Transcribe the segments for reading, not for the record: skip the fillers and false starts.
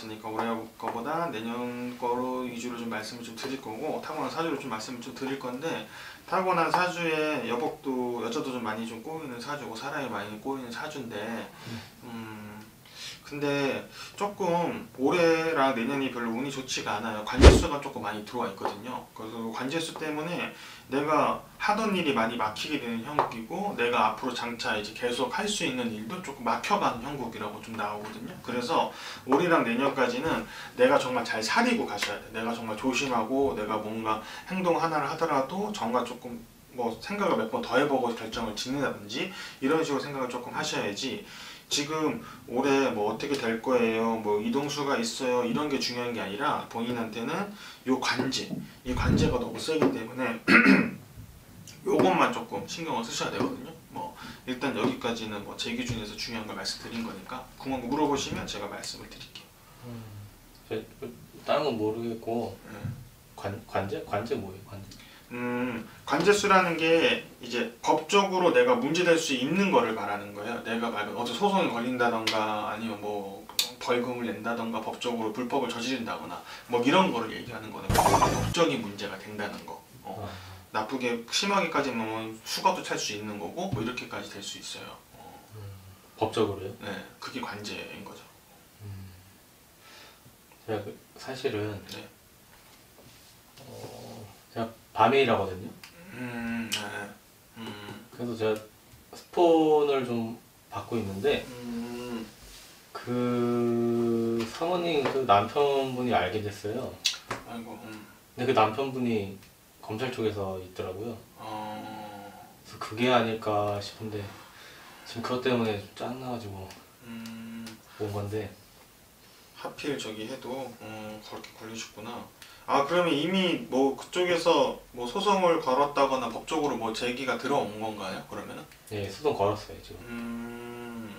같으니까 올해 거보다 내년 거로 위주로 좀 말씀을 좀 드릴 거고, 타고난 사주로 좀 말씀을 좀 드릴 건데, 타고난 사주에 여복도 여자도 좀 많이 좀 꼬이는 사주고 사람이 많이 꼬이는 사주인데, 근데 조금 올해랑 내년이 별로 운이 좋지가 않아요. 관제수가 조금 많이 들어와 있거든요. 그래서 관제수 때문에 내가 하던 일이 많이 막히게 되는 형국이고, 내가 앞으로 장차 이제 계속 할 수 있는 일도 조금 막혀가는 형국이라고 좀 나오거든요. 그래서 올해랑 내년까지는 내가 정말 잘 사리고 가셔야 돼. 내가 정말 조심하고, 내가 뭔가 행동 하나를 하더라도 정말 조금 뭐 생각을 몇 번 더 해보고 결정을 짓는다든지 이런 식으로 생각을 조금 하셔야지, 지금 올해 뭐 어떻게 될 거예요, 뭐 이동수가 있어요, 이런 게 중요한 게 아니라 본인한테는 요 관제, 이 관제가 너무 세기 때문에 요것만 조금 신경을 쓰셔야 되거든요. 뭐 일단 여기까지는 뭐 제 기준에서 중요한 걸 말씀드린 거니까 궁금한 거 물어보시면 제가 말씀을 드릴게요. 다른 건 모르겠고. 네. 관제? 관제 뭐예요? 관제? 관제수라는 게 이제 법적으로 내가 문제될 수 있는 거를 말하는 거예요. 내가 말하면 어디 소송이 걸린다던가 아니면 뭐 벌금을 낸다던가 법적으로 불법을 저지른다거나 뭐 이런 거를 얘기하는 거는 법적인 문제가 된다는 거. 나쁘게 심하게까지 보면 수갑도 찰 수 있는 거고 뭐 이렇게까지 될 수 있어요. 법적으로요? 네, 그게 관제인 거죠. 제가 사실은 네. 제가 밤에일하거든요. 네. 그래서 제가 스폰을 좀 받고 있는데 그 사모님 그 남편분이 알게 됐어요. 아이고. 근데 그 남편분이 검찰 쪽에서 있더라고요. 그래서 그게 아닐까 싶은데 지금 그것 때문에 좀 짜증나가지고 온 건데. 하필 저기 해도 그렇게 걸리셨구나. 아, 그러면 이미 뭐 그쪽에서 뭐 소송을 걸었다거나 법적으로 뭐 제기가 들어온 건가요? 그러면은? 네, 소송 걸었어요 지금.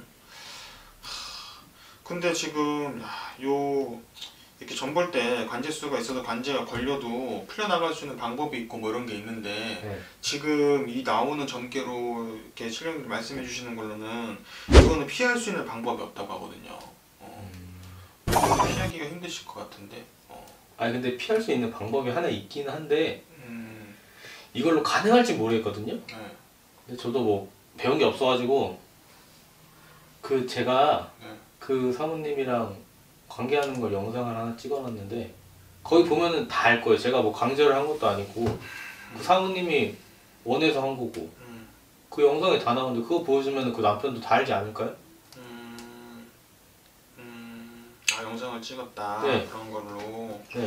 근데 지금 요 이렇게 전 볼 때 관제수가 있어도 관제가 걸려도 풀려나갈 수 있는 방법이 있고 뭐 이런 게 있는데, 네. 지금 이 나오는 전개로 이렇게 실령님 말씀해 주시는 걸로는 이거는 피할 수 있는 방법이 없다고 하거든요. 피하기가 힘드실 것 같은데. 아니 근데 피할 수 있는 방법이 하나 있긴 한데 이걸로 가능할지 모르겠거든요. 네. 근데 저도 뭐 배운 게 없어가지고 그 제가 네. 그 사모님이랑 관계하는 걸 영상을 하나 찍어놨는데 거기 보면은 다 알 거예요. 제가 뭐 강제를 한 것도 아니고 그 사모님이 원해서 한 거고 그 영상에 다 나오는데 그거 보여주면 그 남편도 다 알지 않을까요? 아, 영상을 찍었다. 네. 그런 걸로. 네.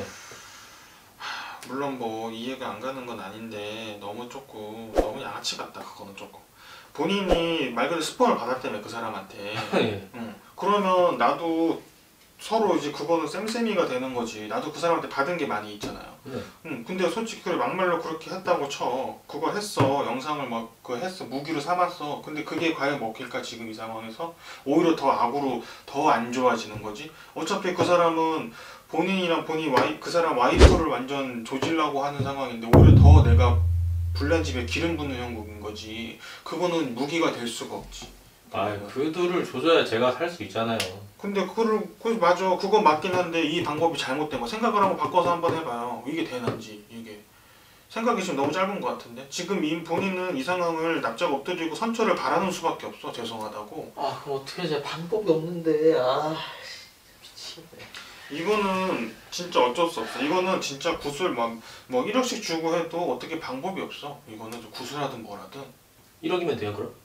물론 뭐 이해가 안 가는 건 아닌데 너무 양아치 같다. 그거는 조금. 본인이 말 그대로 스폰을 받았다며 그 사람한테. 네. 그러면 나도 서로 이제 그거는 쌤쌤이가 되는 거지. 나도 그 사람한테 받은 게 많이 있잖아요. 네. 근데 솔직히 그래 막말로 그렇게 했다고 쳐. 그거 했어. 영상을 막 그거 했어. 무기로 삼았어. 근데 그게 과연 먹힐까 지금 이 상황에서? 오히려 더 악으로 더 안 좋아지는 거지. 어차피 그 사람은 본인이랑 그 사람 와이프를 완전 조질라고 하는 상황인데 오히려 더 내가 불난 집에 기름 붓는 형국인 거지. 그거는 무기가 될 수가 없지. 아, 그들을 조져야 제가 살 수 있잖아요. 근데 맞아. 그건 맞긴 한데 이 방법이 잘못된 거. 생각을 한번 바꿔서 한번 해봐요. 이게 되는지. 이게 생각이 지금 너무 짧은 것 같은데. 지금 본인은 이 상황을 납작 엎드리고 선처를 바라는 수밖에 없어. 죄송하다고. 아, 그럼 어떻게 해? 방법이 없는데. 아, 미치겠네. 이거는 진짜 어쩔 수 없어. 이거는 진짜 구슬 뭐 1억씩 주고 해도 어떻게 방법이 없어. 이거는 좀 구슬하든 뭐라든. 1억이면 돼요, 그럼?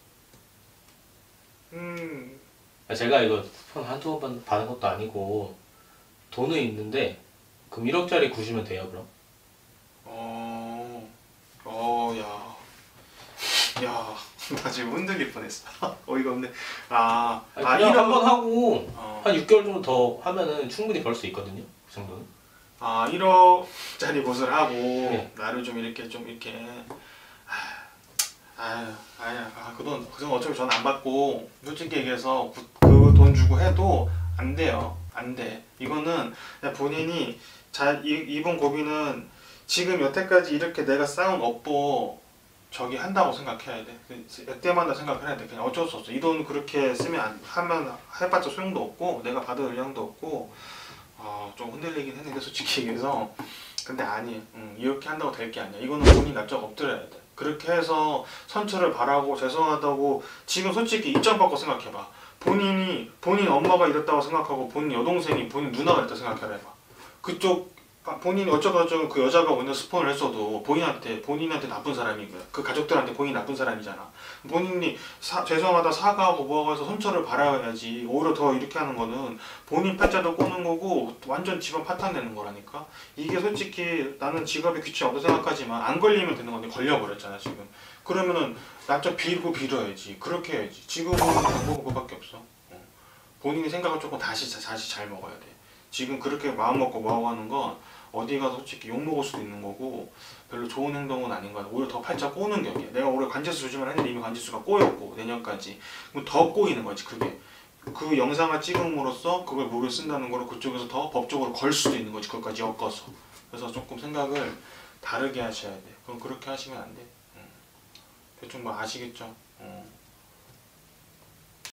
제가 이거 스폰 한두 번 받은 것도 아니고 돈은 있는데 그럼 1억짜리 구시면 돼요, 그럼? 야, 나 지금 흔들릴 뻔했어. 어이가 없네. 그냥 한번 하고 한 6개월 정도 더 하면은 충분히 벌 수 있거든요, 그 정도는. 1억짜리 곳을 하고 네. 나를 좀 이렇게 그 돈 어차피 전 안 받고 솔직히 얘기해서 그 돈 주고 해도 안 돼요. 안 돼. 이거는 그냥 본인이 이번 고비는 지금 여태까지 이렇게 내가 쌓은 업보 저기 한다고 생각해야 돼. 때마다 생각을 해야 돼. 그냥 어쩔 수 없어. 이 돈 그렇게 쓰면 하면 해봤자 소용도 없고 내가 받을 의향도 없고 좀 흔들리긴 했는데 솔직히 얘기해서 근데 아니 이렇게 한다고 될 게 아니야. 이거는 본인 납작 엎드려야 돼. 그렇게 해서 선처를 바라고 죄송하다고 지금 솔직히 입장 바꿔 생각해봐. 본인 엄마가 이랬다고 생각하고 본인 여동생이 본인 누나가 이랬다고 생각해봐. 그쪽 본인이 어쩌고저쩌고 그 여자가 오늘 스폰을 했어도 본인한테 나쁜 사람인 거야. 그 가족들한테 본인이 나쁜 사람이잖아. 본인이 죄송하다 사과하고 뭐하고 해서 선처를 바라야지. 오히려 더 이렇게 하는 거는 본인 팔자도 꼬는 거고 완전 집안 파탄 내는 거라니까. 이게 솔직히 나는 직업이 귀치 없다 생각하지만 안 걸리면 되는 건데 걸려버렸잖아 지금. 그러면은 납작 빌어야지. 그렇게 해야지. 지금은 방법은 그거밖에 없어. 본인이 생각을 조금 다시 잘 먹어야 돼. 지금 그렇게 마음 먹고 뭐하고 하는 건 어디 가서 솔직히 욕먹을 수도 있는 거고 별로 좋은 행동은 아닌 거야. 오히려 더 팔자 꼬는 격이야. 내가 올해 관제수 조심을 했는데 이미 관제수가 꼬였고 내년까지 그럼 더 꼬이는 거지. 그게 그 영상을 찍음으로써 그걸 무료 쓴다는 거로 그쪽에서 더 법적으로 걸 수도 있는 거지. 그것까지 엮어서. 그래서 조금 생각을 다르게 하셔야 돼. 그럼 그렇게 하시면 안 돼. 대충 뭐 아시겠죠?